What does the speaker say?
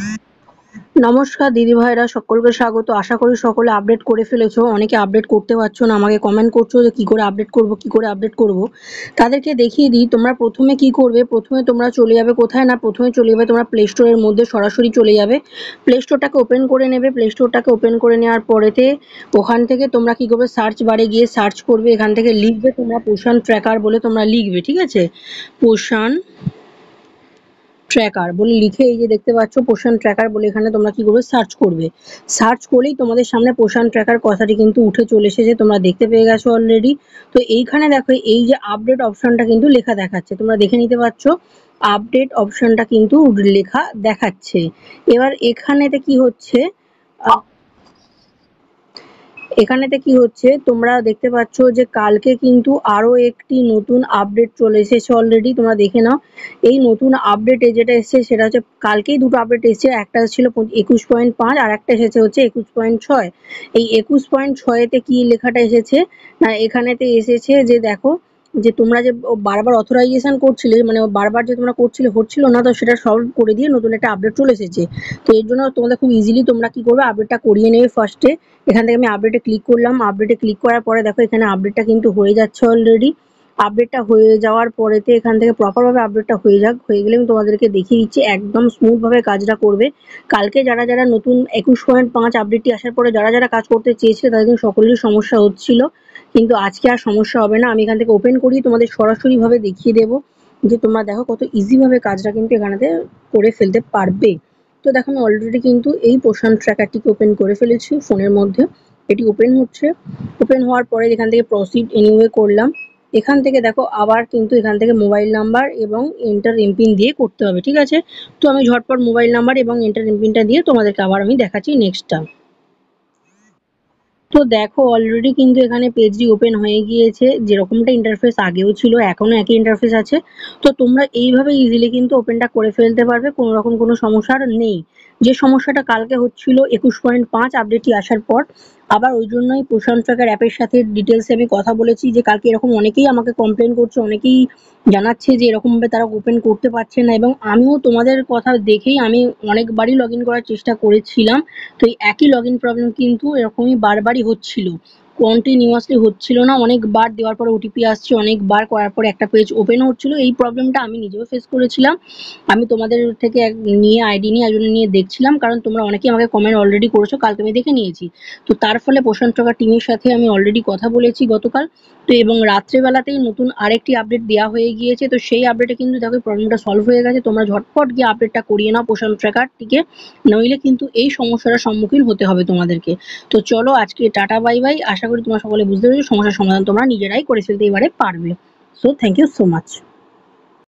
নমস্কার দিদি ভাইরা, সকলকে স্বাগত। আশা করি সকলে আপডেট করে ফেলেছো। অনেকে আপডেট করতে পারছো না, আমাকে কমেন্ট করছো যে কি করে আপডেট করব, কি করে আপডেট করব। তাদেরকে দেখিয়ে দিই। তোমরা প্রথমে কি করবে, প্রথমে তোমরা চলে যাবে কোথায় না, প্রথমে চলে যাবে তোমরা প্লে স্টোরের মধ্যে, সরাসরি চলে যাবে। প্লে স্টোরটাকে ওপেন করে নেবে। প্লে স্টোরটাকে ওপেন করে নেওয়ার পরেতে ওখান থেকে তোমরা কি করবে, সার্চ বারে গিয়ে সার্চ করবে। এখান থেকে লিখবে তোমরা পোষণ ট্র্যাকার বলে তোমরা লিখবে, ঠিক আছে। পোষণ ট্র্যাকার বলে লিখে এই যে দেখতে পাচ্ছ পোষণ ট্র্যাকার বলে এখানে তোমরা কি করবে, সার্চ করবে। সার্চ করলেই তোমাদের সামনে পোষণ ট্র্যাকার কথাটি কিন্তু উঠে চলে এসেছে, তোমরা দেখতে পেয়ে গেছো অলরেডি। তো এইখানে দেখো এই যে আপডেট অপশনটা কিন্তু লেখা দেখাচ্ছে, তোমরা দেখে নিতে পারছো। আপডেট অপশনটা কিন্তু লেখা দেখাচ্ছে। এবার এখানেতে কি হচ্ছে, এখানেতে কি হচ্ছে তোমরা দেখতে পাচ্ছ যে কালকে কিন্তু আরো একটি নতুন আপডেট চলে এসেছে অলরেডি, তোমরা দেখে নাও। এই নতুন আপডেটে যেটা এসেছে সেটা হচ্ছে, কালকেই দুটো আপডেট এসেছে, একটা ছিল 21.5 আর একটা এসেছে হচ্ছে 21.6। এই 21.6-তে কি লেখাটা এসেছে না, এখানেতে এসেছে যে দেখো যে তোমরা যে বারবার অথরাইজেশন করছিলে, মানে বারবার যে তোমরা করছিলে হচ্ছিল না, তো সেটা সলভ করে দিয়ে নতুন একটা আপডেট চলে এসেছে। তো এর জন্য তোমাদের খুব ইজিলি তোমরা কি করবে, আপডেটটা করিয়ে নেবে ফার্স্টে। এখান থেকে আমি আপডেটে ক্লিক করলাম। আপডেটে ক্লিক করার পরে দেখো এখানে আপডেটটা কিন্তু হয়ে যাচ্ছে অলরেডি। আপডেটটা হয়ে যাওয়ার পরেতে এখান থেকে প্রপারভাবে আপডেটটা হয়ে যাক, হয়ে গেলে আমি তোমাদেরকে দেখিয়ে দিচ্ছি একদম স্মুথভাবে কাজটা করবে। কালকে যারা যারা নতুন 21.5 আপডেটটি আসার পরে যারা যারা কাজ করতে চেয়েছিল তাদের কিন্তু সকলেরই সমস্যা হচ্ছিল, কিন্তু আজকে আর সমস্যা হবে না। আমি এখান থেকে ওপেন করি তোমাদের সরাসরিভাবে দেখিয়ে দেবো যে তোমরা দেখো কত ইজিভাবে কাজটা কিন্তু এখানেতে করে ফেলতে পারবে। তো দেখো আমি অলরেডি কিন্তু এই পোষণ ট্র্যাকারটিকে ওপেন করে ফেলেছি ফোনের মধ্যে। এটি ওপেন হচ্ছে। ওপেন হওয়ার পরে এখান থেকে প্রসিড এনিওয়ে করলাম। এখান থেকে দেখো আবার কিন্তু এখান থেকে মোবাইল নাম্বার এবং এন্টার এমপিন দিয়ে করতে হবে, ঠিক আছে। তো আমি ঝটপট মোবাইল নাম্বার এবং এন্টার এমপিনটা দিয়ে তোমাদেরকে আবার আমি দেখাচ্ছি নেক্সটটা। তো দেখো অলরেডি কিন্তু এখানে পেজটি ওপেন হয়ে গিয়েছে, যেরকমটা ইন্টারফেস আগেও ছিল এখনো একই ইন্টারফেস আছে। তো তোমরা এইভাবে ইজিলি কিন্তু ওপেনটা করে ফেলতে পারবে, কোনো রকম কোনো সমস্যা নেই। যে সমস্যাটা কালকে হচ্ছিল 21.5 আপডেটটি আসার পর, আবার ওই জন্যই পোষণ ট্র্যাকার অ্যাপের সাথে ডিটেলসে আমি কথা বলেছি যে কালকে এরকম অনেকেই আমাকে কমপ্লেন করছে, অনেকেই জানাচ্ছে যে এরকমভাবে তারা ওপেন করতে পারছে না, এবং আমিও তোমাদের কথা দেখেই আমি অনেকবারই লগ ইন করার চেষ্টা করেছিলাম। তো এই একই লগ ইন প্রবলেম কিন্তু এরকমই বারবারই হচ্ছিল, কন্টিনিউয়াসলি হচ্ছিল না। অনেকবার দেওয়ার পরে ওটিপি আসছে, অনেকবার করার পরে একটা পেজ ওপেন হচ্ছিল। এই প্রবলেমটা আমি নিজেও ফেস করেছিলাম। আমি তোমাদের থেকে নিয়ে আইডি নিয়ে একজন নিয়ে দেখছিলাম, কারণ তোমরা অনেকেই আমাকে কমেন্ট অলরেডি করেছো, কালকে আমি দেখে নিয়েছি। তো তার ফলে পোষণ ট্র্যাকার টিমের সাথে আমি অলরেডি কথা বলেছি গতকাল। তো এবং রাত্রেবেলাতেই নতুন আরেকটি আপডেট দেওয়া হয়ে গিয়েছে। তো সেই আপডেটে কিন্তু দেখো প্রবলেমটা সলভ হয়ে গেছে। তোমরা ঝটপট গিয়ে আপডেটটা করিয়ে নাও পোষণ ট্র্যাকারটিকে, নইলে কিন্তু এই সমস্যাটার সম্মুখীন হতে হবে তোমাদেরকে। তো চলো আজকে টাটা বাই বাই। আশা করি তোমরা সকলে বুঝতে পেরেছো, সমস্যার সমাধান তোমরা নিজেরাই করে ফেলতে এবারে পারবে। So thank you so much.